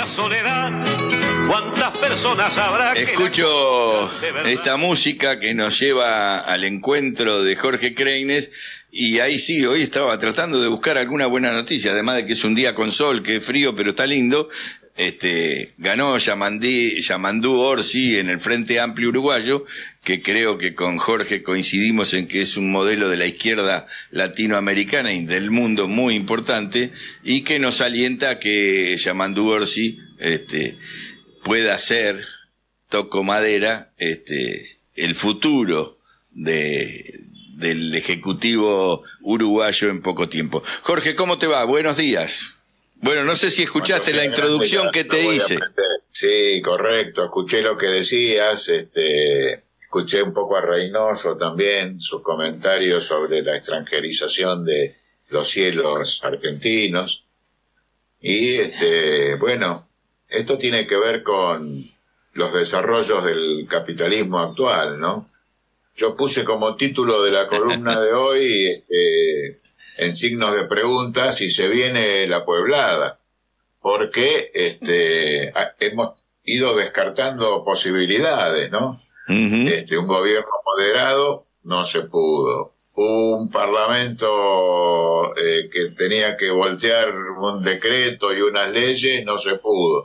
la soledad, ¿cuántas personas habrá que... Escucho esta música que nos lleva al encuentro de Jorge Kreines, y ahí sí, hoy estaba tratando de buscar alguna buena noticia, además de que es un día con sol, que es frío, pero está lindo. Ganó Yamandú Orsi en el Frente Amplio Uruguayo, que creo que con Jorge coincidimos en que es un modelo de la izquierda latinoamericana y del mundo muy importante, y que nos alienta a que Yamandú Orsi pueda ser, toco madera, el futuro del Ejecutivo uruguayo en poco tiempo. Jorge, ¿cómo te va? Buenos días. Bueno, no sé si escuchaste la introducción que te hice. Sí, correcto, escuché lo que decías, escuché un poco a Reynoso también, sus comentarios sobre la extranjerización de los cielos argentinos. Y bueno, esto tiene que ver con los desarrollos del capitalismo actual, ¿no? Yo puse como título de la columna de hoy, en signos de pregunta, si se viene la pueblada, porque hemos ido descartando posibilidades, ¿no? Un gobierno moderado no se pudo. Un parlamento que tenía que voltear un decreto y unas leyes no se pudo.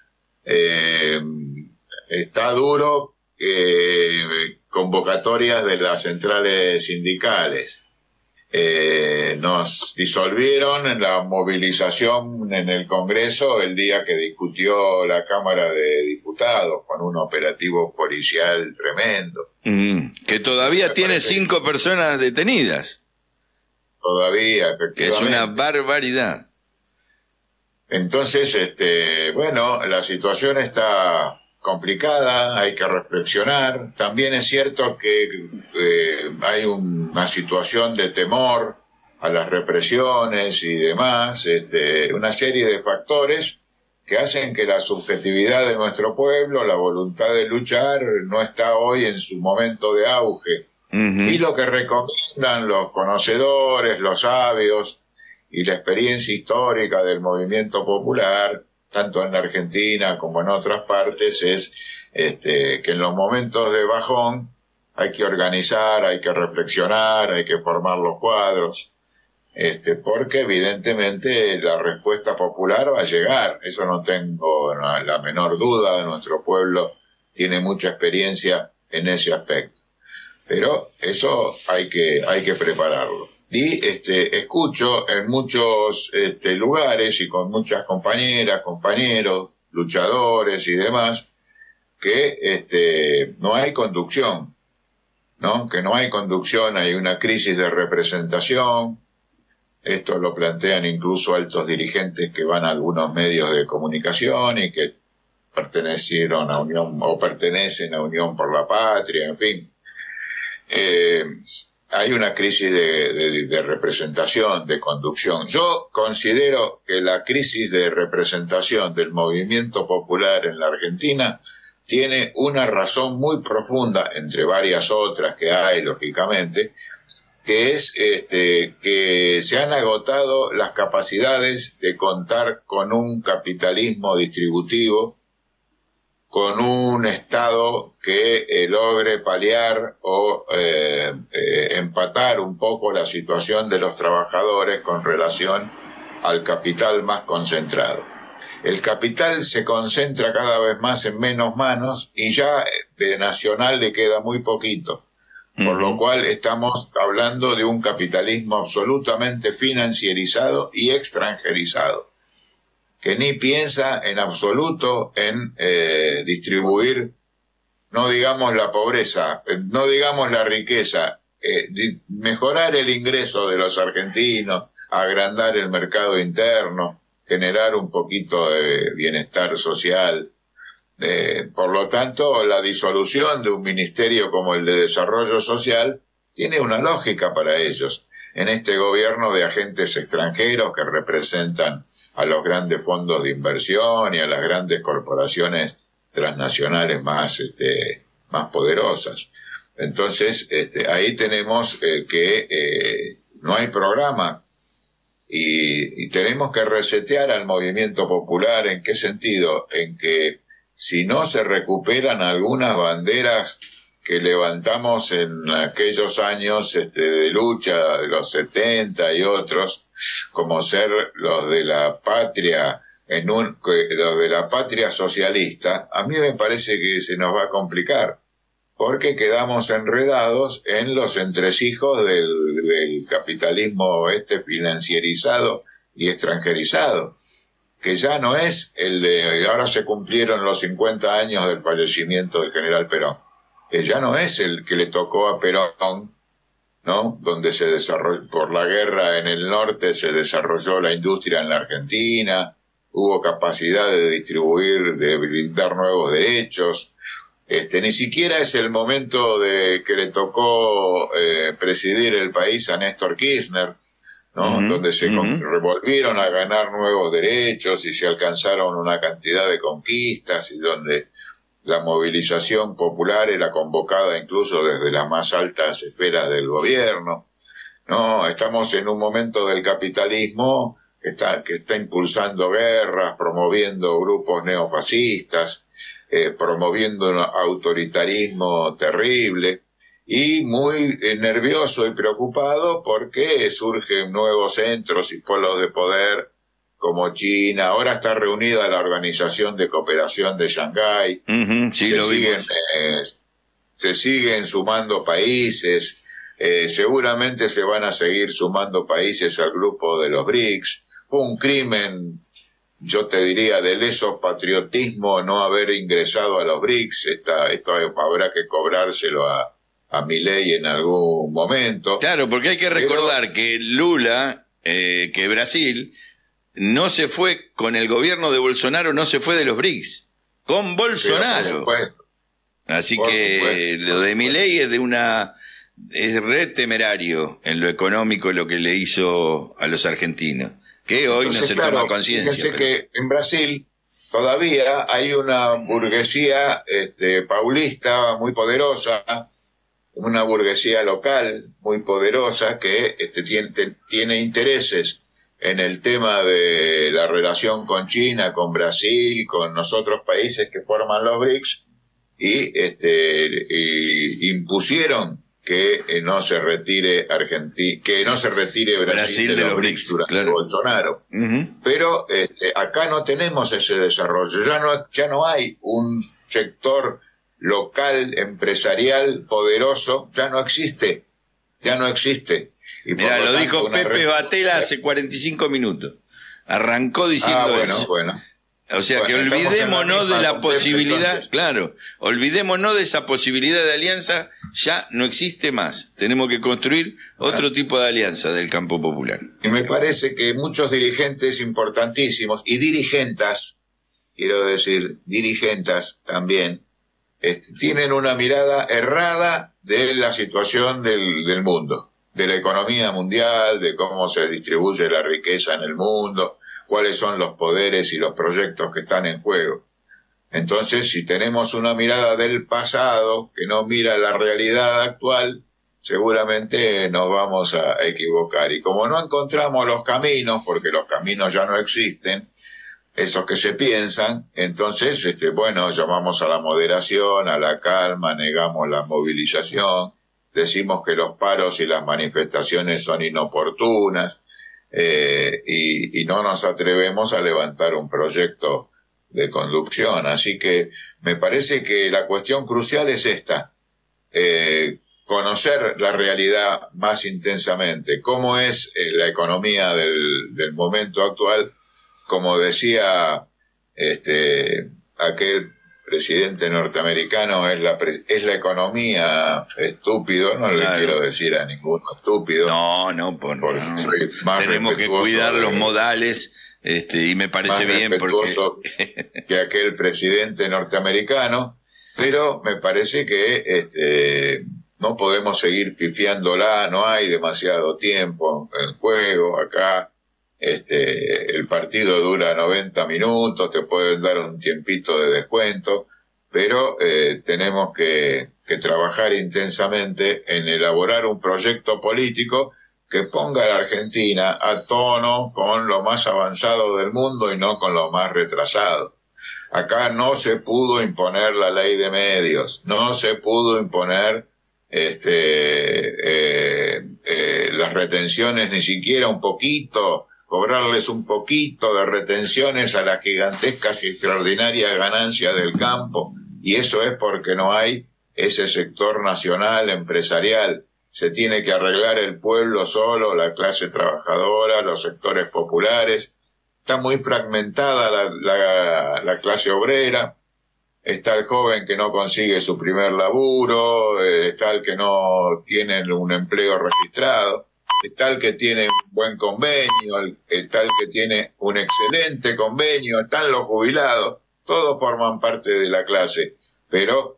Está duro convocatorias de las centrales sindicales. Nos disolvieron en la movilización en el Congreso el día que discutió la Cámara de Diputados con un operativo policial tremendo. Que todavía tiene 5 personas detenidas. Todavía, efectivamente. Que es una barbaridad. Entonces, bueno, la situación está complicada, hay que reflexionar. También es cierto que hay una situación de temor a las represiones y demás, una serie de factores que hacen que la subjetividad de nuestro pueblo, la voluntad de luchar, no está hoy en su momento de auge. Y lo que recomiendan los conocedores, los sabios y la experiencia histórica del movimiento popular, tanto en la Argentina como en otras partes, es que en los momentos de bajón hay que organizar, hay que reflexionar, hay que formar los cuadros, porque evidentemente la respuesta popular va a llegar, eso no tengo la menor duda. Nuestro pueblo tiene mucha experiencia en ese aspecto, pero eso hay que prepararlo. Y escucho en muchos lugares y con muchas compañeras, compañeros, luchadores y demás, que no hay conducción, ¿no? Que no hay conducción, hay una crisis de representación. Esto lo plantean incluso altos dirigentes que van a algunos medios de comunicación y que pertenecieron a Unión o pertenecen a Unión por la Patria, en fin. Hay una crisis de representación, de conducción. Yo considero que la crisis de representación del movimiento popular en la Argentina tiene una razón muy profunda, entre varias otras que hay, lógicamente, que es que se han agotado las capacidades de contar con un capitalismo distributivo, con un Estado que logre paliar o empatar un poco la situación de los trabajadores con relación al capital más concentrado. El capital se concentra cada vez más en menos manos y ya de nacional le queda muy poquito, por lo cual estamos hablando de un capitalismo absolutamente financierizado y extranjerizado, que ni piensa en absoluto en distribuir, no digamos la pobreza, no digamos la riqueza, mejorar el ingreso de los argentinos, agrandar el mercado interno, generar un poquito de bienestar social. Por lo tanto, la disolución de un ministerio como el de Desarrollo Social tiene una lógica para ellos, en este gobierno de agentes extranjeros que representan a los grandes fondos de inversión y a las grandes corporaciones transnacionales más poderosas. Entonces, ahí tenemos que no hay programa y tenemos que resetear al movimiento popular. ¿En qué sentido? En que si no se recuperan algunas banderas que levantamos en aquellos años de lucha de los 70 y otros, como ser los de la patria, los de la patria socialista, a mí me parece que se nos va a complicar, porque quedamos enredados en los entresijos del capitalismo financierizado y extranjerizado, que ya no es ahora se cumplieron los 50 años del fallecimiento del general Perón, que ya no es el que le tocó a Perón, ¿no? Donde se desarrolló, por la guerra en el norte se desarrolló la industria en la Argentina, hubo capacidad de distribuir, de brindar nuevos derechos. Ni siquiera es el momento de que le tocó presidir el país a Néstor Kirchner, ¿no? Donde se volvieron a ganar nuevos derechos y se alcanzaron una cantidad de conquistas, y donde la movilización popular era convocada incluso desde las más altas esferas del gobierno. No, estamos en un momento del capitalismo que está impulsando guerras, promoviendo grupos neofascistas, promoviendo un autoritarismo terrible, y muy nervioso y preocupado porque surgen nuevos centros y polos de poder como China. Ahora está reunida la Organización de Cooperación de Shanghái. Sí, se siguen sumando países. Seguramente se van a seguir sumando países al grupo de los BRICS. Un crimen, yo te diría, de leso patriotismo no haber ingresado a los BRICS. Esto habrá que cobrárselo a Milei en algún momento. Claro, porque hay que recordar que Lula, que Brasil no se fue con el gobierno de Bolsonaro, no se fue de los BRICS, con Bolsonaro. Así que lo de Milei es re temerario en lo económico lo que le hizo a los argentinos, que hoy no se toma conciencia. Fíjense que en Brasil todavía hay una burguesía paulista muy poderosa, una burguesía local muy poderosa que tiene intereses en el tema de la relación con China, con Brasil, con los otros países que forman los BRICS, y impusieron que no se retire Brasil de los BRICS durante Bolsonaro. Pero acá no tenemos ese desarrollo, ya no hay un sector local, empresarial, poderoso, ya no existe. Mirá, lo dijo Pepe Batela hace 45 minutos. Arrancó diciendo eso. Bueno. O sea que olvidémonos de la posibilidad, entonces. Claro, olvidémonos de esa posibilidad de alianza, ya no existe más. Tenemos que construir otro tipo de alianza del campo popular. Y me parece que muchos dirigentes importantísimos, y dirigentas, quiero decir, dirigentas también, tienen una mirada errada de la situación del mundo, de la economía mundial, de cómo se distribuye la riqueza en el mundo, cuáles son los poderes y los proyectos que están en juego. Entonces, si tenemos una mirada del pasado que no mira la realidad actual, seguramente nos vamos a equivocar. Y como no encontramos los caminos, porque los caminos ya no existen, esos que se piensan, entonces, llamamos a la moderación, a la calma, negamos la movilización, decimos que los paros y las manifestaciones son inoportunas, y no nos atrevemos a levantar un proyecto de conducción. Así que me parece que la cuestión crucial es esta, conocer la realidad más intensamente, cómo es la economía del momento actual. Como decía aquel presidente norteamericano, es la economía, estúpido, no le quiero decir a ninguno estúpido. No, tenemos que cuidar los modales, y me parece bien porque que aquel presidente norteamericano, pero me parece que no podemos seguir pifiándola, no hay demasiado tiempo en juego acá. El partido dura 90 minutos, te pueden dar un tiempito de descuento, pero tenemos que trabajar intensamente en elaborar un proyecto político que ponga a la Argentina a tono con lo más avanzado del mundo y no con lo más retrasado. Acá no se pudo imponer la ley de medios, no se pudo imponer las retenciones, ni siquiera un poquito, cobrarles un poquito de retenciones a las gigantescas y extraordinarias ganancias del campo, y eso es porque no hay ese sector nacional empresarial. Se tiene que arreglar el pueblo solo, la clase trabajadora, los sectores populares. Está muy fragmentada la clase obrera. Está el joven que no consigue su primer laburo, está el que no tiene un empleo registrado, está el que tiene un buen convenio, está el que tiene un excelente convenio, están los jubilados, todos forman parte de la clase, pero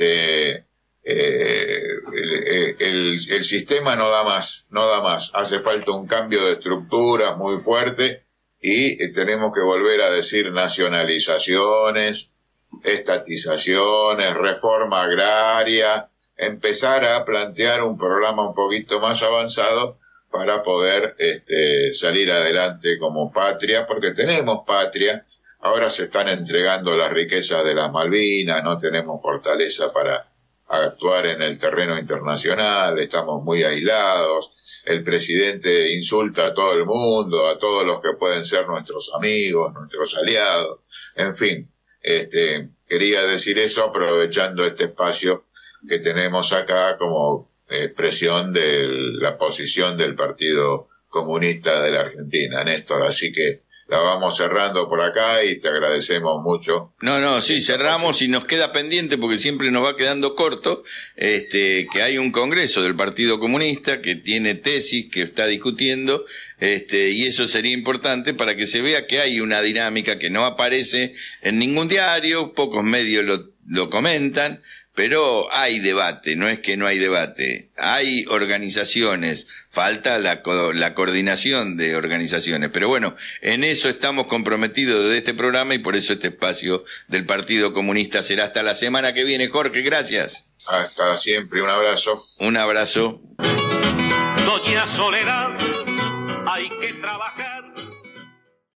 el sistema no da más, hace falta un cambio de estructuras muy fuerte y tenemos que volver a decir nacionalizaciones, estatizaciones, reforma agraria, empezar a plantear un programa un poquito más avanzado para poder salir adelante como patria, porque tenemos patria. Ahora se están entregando las riquezas de las Malvinas, no tenemos fortaleza para actuar en el terreno internacional, estamos muy aislados, el presidente insulta a todo el mundo, a todos los que pueden ser nuestros amigos, nuestros aliados, en fin. Quería decir eso aprovechando este espacio que tenemos acá como expresión de la posición del Partido Comunista de la Argentina, Néstor, así que la vamos cerrando por acá y te agradecemos mucho. No, sí, cerramos y nos queda pendiente porque siempre nos va quedando corto, que hay un congreso del Partido Comunista que tiene tesis que está discutiendo, y eso sería importante para que se vea que hay una dinámica que no aparece en ningún diario, pocos medios lo comentan, pero hay debate, no es que no hay debate, hay organizaciones, falta la coordinación de organizaciones, pero bueno, en eso estamos comprometidos desde este programa y por eso este espacio del Partido Comunista será hasta la semana que viene. Jorge, gracias. Hasta siempre, un abrazo. Un abrazo. Doña Soledad, hay que trabajar.